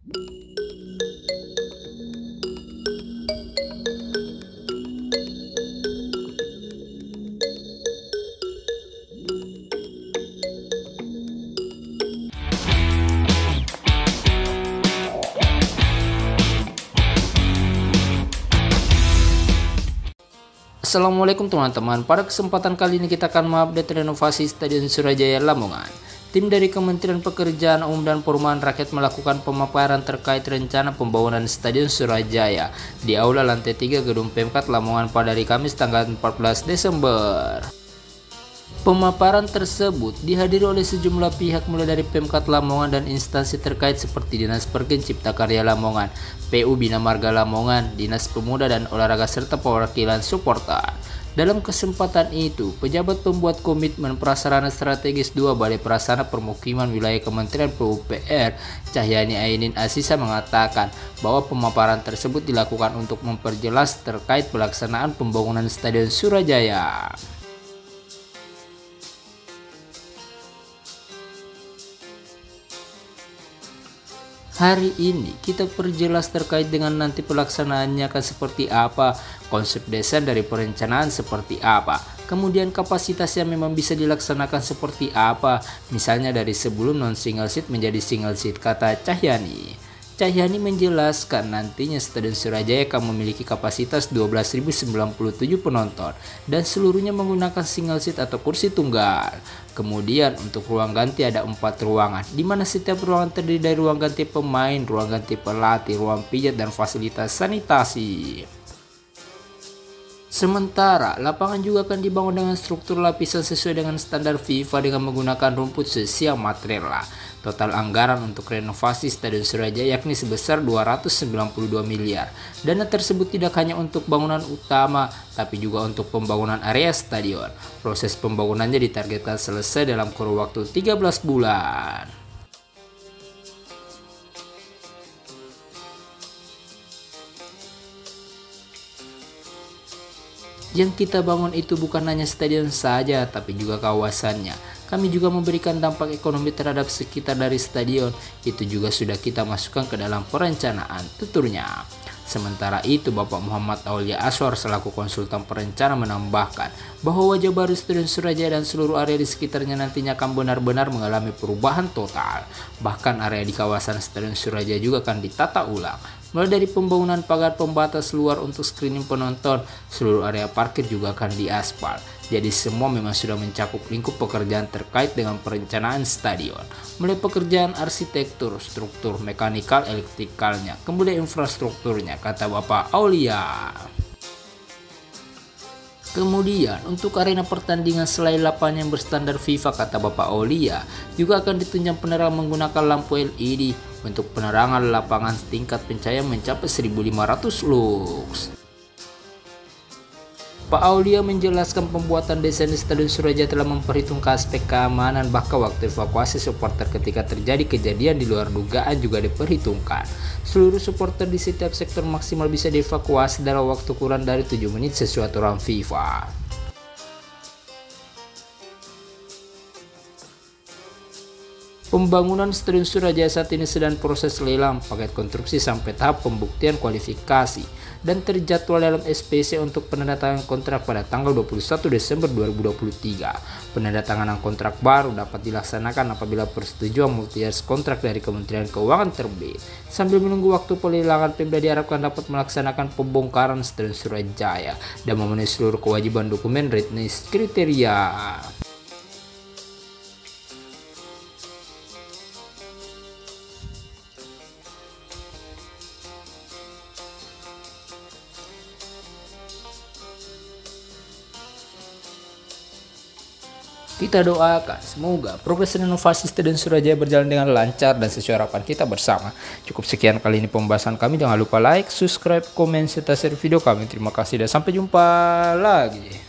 Assalamualaikum teman-teman, pada kesempatan kali ini kita akan mengupdate renovasi Stadion Surajaya Lamongan. Tim dari Kementerian Pekerjaan Umum dan Perumahan Rakyat melakukan pemaparan terkait rencana pembangunan Stadion Surajaya di Aula Lantai 3 Gedung Pemkat Lamongan pada hari Kamis tanggal 14 Desember. Pemaparan tersebut dihadiri oleh sejumlah pihak mulai dari Pemkat Lamongan dan instansi terkait seperti Dinas Perkin Cipta Karya Lamongan, PU Bina Marga Lamongan, Dinas Pemuda dan Olahraga serta perwakilan supporter. Dalam kesempatan itu, pejabat pembuat komitmen prasarana strategis 2 Balai Prasarana Permukiman Wilayah Kementerian PUPR, Cahyani Ainin Asisa mengatakan bahwa pemaparan tersebut dilakukan untuk memperjelas terkait pelaksanaan pembangunan Stadion Surajaya. Hari ini kita perjelas terkait dengan nanti pelaksanaannya akan seperti apa, konsep desain dari perencanaan seperti apa, kemudian kapasitas yang memang bisa dilaksanakan seperti apa, misalnya dari sebelum non-single seat menjadi single seat, kata Cahyani. Cahyani menjelaskan nantinya Stadion Surajaya akan memiliki kapasitas 12.097 penonton dan seluruhnya menggunakan single seat atau kursi tunggal. Kemudian untuk ruang ganti ada 4 ruangan, di mana setiap ruangan terdiri dari ruang ganti pemain, ruang ganti pelatih, ruang pijat, dan fasilitas sanitasi. Sementara, lapangan juga akan dibangun dengan struktur lapisan sesuai dengan standar FIFA dengan menggunakan rumput sesiang material. Total anggaran untuk renovasi Stadion Surajaya yakni sebesar 292 miliar. Dana tersebut tidak hanya untuk bangunan utama, tapi juga untuk pembangunan area stadion. Proses pembangunannya ditargetkan selesai dalam kurun waktu 13 bulan. Yang kita bangun itu bukan hanya stadion saja, tapi juga kawasannya. Kami juga memberikan dampak ekonomi terhadap sekitar dari stadion. Itu juga sudah kita masukkan ke dalam perencanaan, tuturnya. Sementara itu, Bapak Muhammad Aulia Aswar selaku konsultan perencana menambahkan bahwa wajah baru Stadion Surajaya dan seluruh area di sekitarnya nantinya akan benar-benar mengalami perubahan total. Bahkan area di kawasan Stadion Surajaya juga akan ditata ulang. Mulai dari pembangunan pagar pembatas luar untuk screening penonton, seluruh area parkir juga akan diaspal. Jadi semua memang sudah mencakup lingkup pekerjaan terkait dengan perencanaan stadion. Mulai pekerjaan arsitektur, struktur, mekanikal, elektrikalnya, kemudian infrastrukturnya, kata Bapak Aulia. Kemudian untuk arena pertandingan selain lapangan yang berstandar FIFA, kata Bapak Aulia, juga akan ditunjang penerangan menggunakan lampu LED untuk penerangan lapangan tingkat pencahayaan mencapai 1500 lux. Pak Aulia menjelaskan pembuatan desain Stadion Surajaya telah memperhitungkan aspek keamanan, bahkan waktu evakuasi supporter ketika terjadi kejadian di luar dugaan juga diperhitungkan. Seluruh supporter di setiap sektor maksimal bisa dievakuasi dalam waktu kurang dari 7 menit sesuai aturan FIFA. Pembangunan Stadion Surajaya saat ini sedang proses lelang paket konstruksi sampai tahap pembuktian kualifikasi dan terjadwal dalam SPC untuk penandatanganan kontrak pada tanggal 21 Desember 2023. Penandatanganan kontrak baru dapat dilaksanakan apabila persetujuan multi-year kontrak dari Kementerian Keuangan terbit. Sambil menunggu waktu pelelangan, Pemda diharapkan dapat melaksanakan pembongkaran Stadion Surajaya dan memenuhi seluruh kewajiban dokumen readiness kriteria. Kita doakan semoga progres renovasi Stadion Surajaya berjalan dengan lancar dan sesuai harapan kita bersama. Cukup sekian kali ini pembahasan kami. Jangan lupa like, subscribe, komen, serta share video kami. Terima kasih dan sampai jumpa lagi.